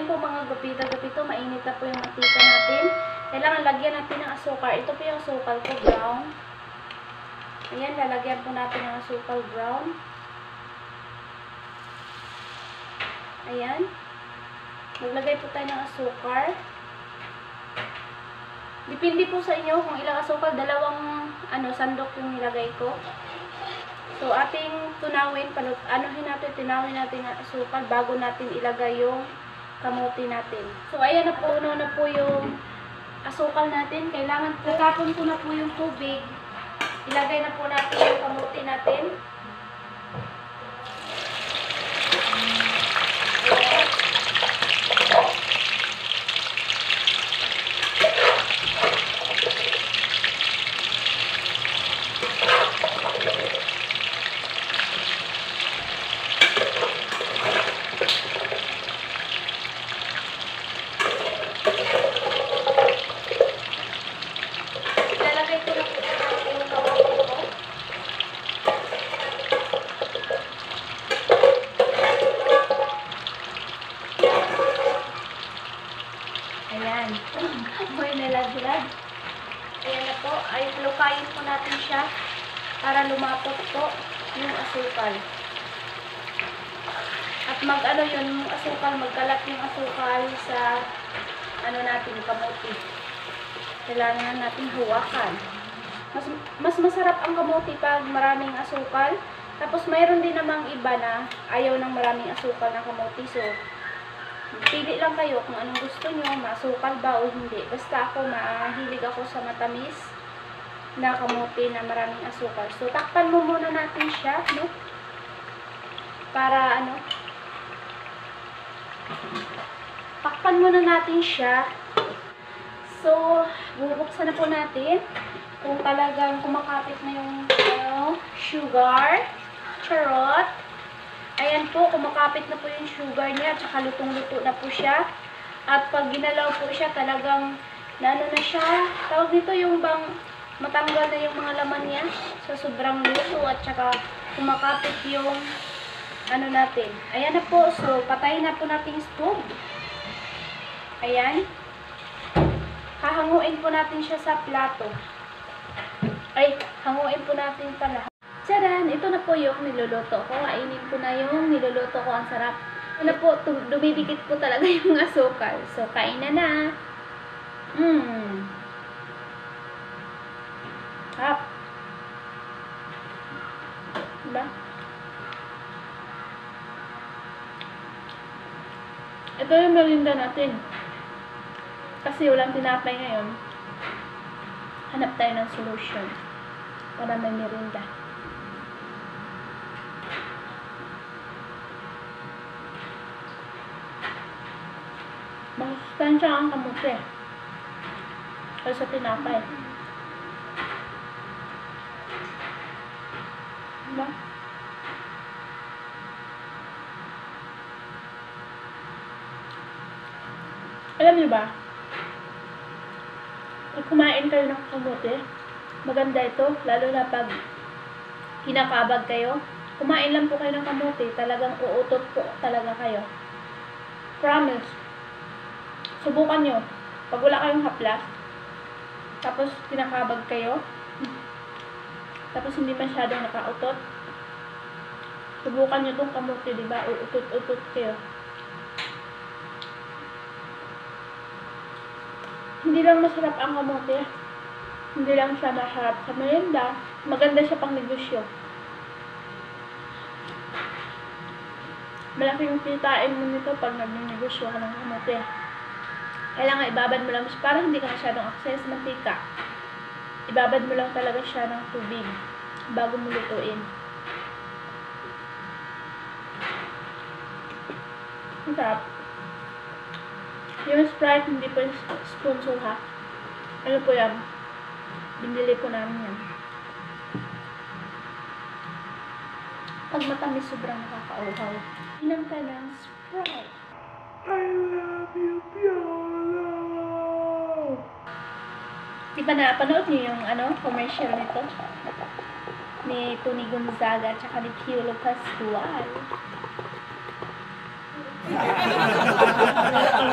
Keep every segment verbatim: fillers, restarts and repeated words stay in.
Ayan po mga gapita-gapito, mainit na po yung mantika natin. Kailangan lagyan natin ng asukal. Ito po yung asukal ko, brown. Ayan, lalagyan po natin ng asukal brown. Ayan. Maglagay po tayo ng asukal. Depende po sa inyo kung ilang asukal. Dalawang ano, sandok yung nilagay ko. So, ating tunawin, palut, anuhin natin, tunawin natin ang asukal bago natin ilagay yung kamote natin. So, ayan na po, no, na po yung asukal natin. Kailangan po, tapon po na po yung tubig. Ilagay na po natin yung kamote natin. Ayan. May nalaglag. Ayan na po. Ay, lukayin po natin siya para lumapot po yung asukal. At mag ano yun, yung asukal, magkalat yung asukal sa ano natin, kamote. Kailangan natin hawakan. Mas, mas masarap ang kamote pag maraming asukal. Tapos mayroon din namang iba na ayaw ng maraming asukal ng kamote. So, pili lang kayo kung anong gusto nyo, masukal ba o hindi. Basta ako, mahilig ako sa matamis na kamote na maraming asukal. So, takpan mo muna natin siya, no? Para, ano, takpan muna natin siya. So, bubuksan na po natin kung talagang kumakapit na yung ano, sugar, charot. Ayan po, kumakapit na po yung sugar niya, tsaka lutong-luto na po siya. At pag ginalaw po siya, talagang, na ano na siya, tawag dito yung bang matanggal na yung mga laman niya sa sobrang luto at tsaka kumakapit yung ano natin. Ayan na po, so patayin na po natin yung stove. Ayan. Hahanguin po natin siya sa plato. Ay, hanguin po natin pala. Tcharan! Ito na po yung niluluto ko. Kainin ko na yung niluluto ko. Ang sarap. Ito na po, dumidikit po talaga yung asukal. So, kain na na. Mmm. Hap. Diba? Ito yung merinda natin. Kasi walang tinapay ngayon. Hanap tayo ng solution para may merinda. Masustansya ang kamote kaysa tinapay. Diba? Alam niyo ba? Pag kumain kayo ng kamote, maganda ito, lalo na pag kinakabag kayo. Kumain lang po kayo ng kamote, talagang uutot po talaga kayo. Promise. Subukan nyo. Pag wala kayong haplas, tapos kinakabag kayo, tapos hindi masyadong nakautot, subukan nyo itong kamote, diba? Uutot-utot kayo. Hindi lang masarap ang kamote. Hindi lang siya masarap sa merienda. Maganda siya pang negosyo. Malaki yung kitain mo nito pag nag-negosyo ka ng kamote. Kailangan ibabad mo lang siya para hindi ka masyadong access sa mantika. Ibabad mo lang talaga siya ng tubig bago mo lutuin. Ang sarap. Yung Sprite, hindi po yung sponsor ha. Ano po yan? Binili po namin yan. Pag matamis, sobrang nakakauhaw. Inom ka ng Sprite. I love you, Piolo! Di ba napanood niyo yung ano, commercial nito? Ni Tony Gonzaga at saka ni Piolo Pascual.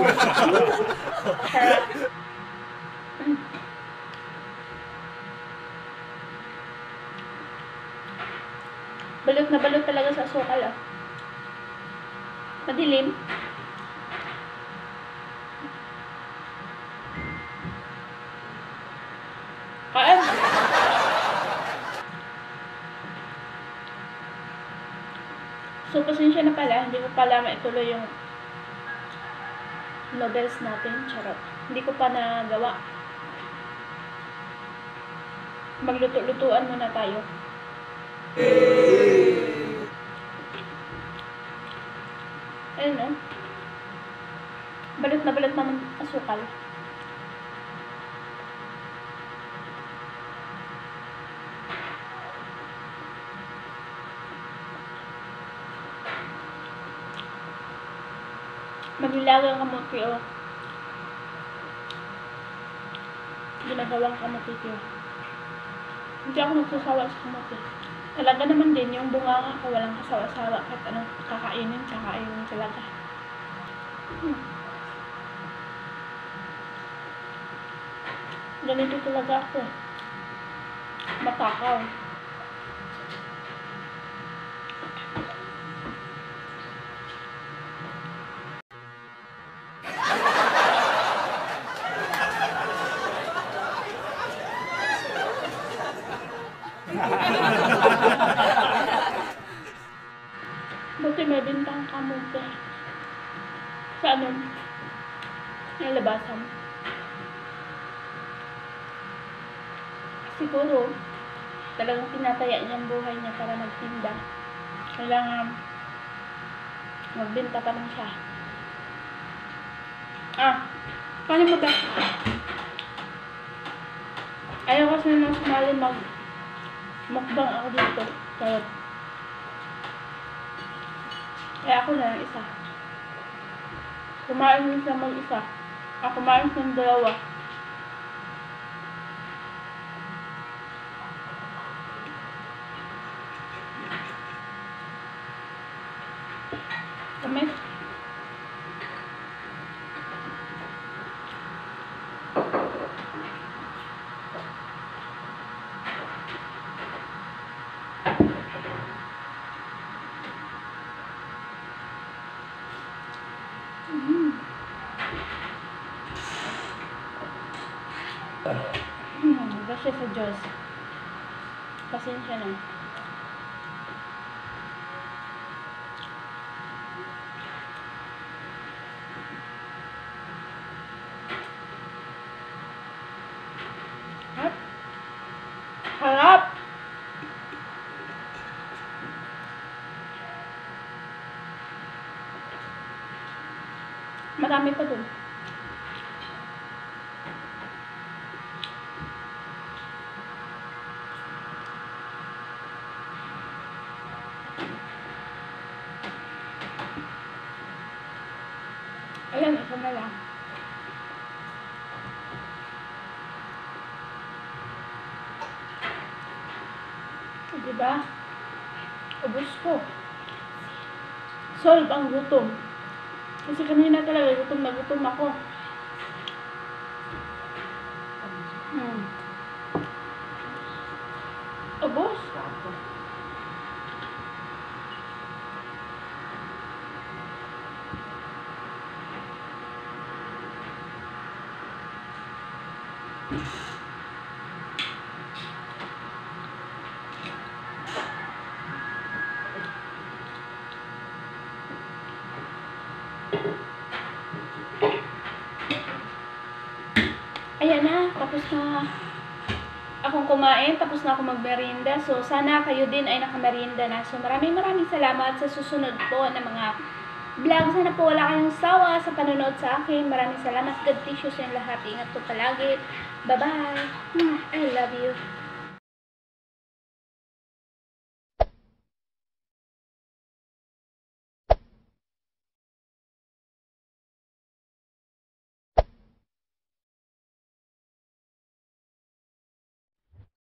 Sarap. Mm. Balot na balot talaga sa asukal ah. Madilim. Kain! So, pasensya na pala, hindi ko pala maituloy yung noodles natin. Charot. Hindi ko pa nagawa. Magluto-lutuan muna tayo. Ayun no. Balot na balot naman asukal. Magilagang kamote o ginagawang kamote ko. Hindi ako nagsasawa sa kamote. Talaga naman din yung bunga ko walang kasawa-sawa kahit anong kakainin, kakainin talaga. Hmm. Ganito talaga ako. Matakaw. Buti may bintang kamote sa ano, nalabasan. Siguro, talagang tinataya niya ang buhay niya para magtinda. Kailangan magbenta pa lang siya. Ah, paano mo ba? Ayaw kasi nang sumali mag mukbang ako dito. Kaya, kaya ako na lang isa. Kumain din siya mag-isa. Ako kumain ng dalawa. Kami. Mm. Hmm, kasi sa Diyos. Pasensya na. Harap. Harap! Marami pa dun. Ayan, isa na lang. Diba? Ubus ko. Solve ang gutom. Kasi kanina talaga gutom na gutom ako. Hmm. Ubus. Ayan na, tapos na akong kumain, tapos na ako magmerienda. So, sana kayo din ay nakamerienda na. So, maraming maraming salamat sa susunod po na mga vlog. Sana po wala kayong sawa sa panonood sa akin. Maraming salamat. God bless you sa lahat. Ingat po palagi. Bye-bye. I love you.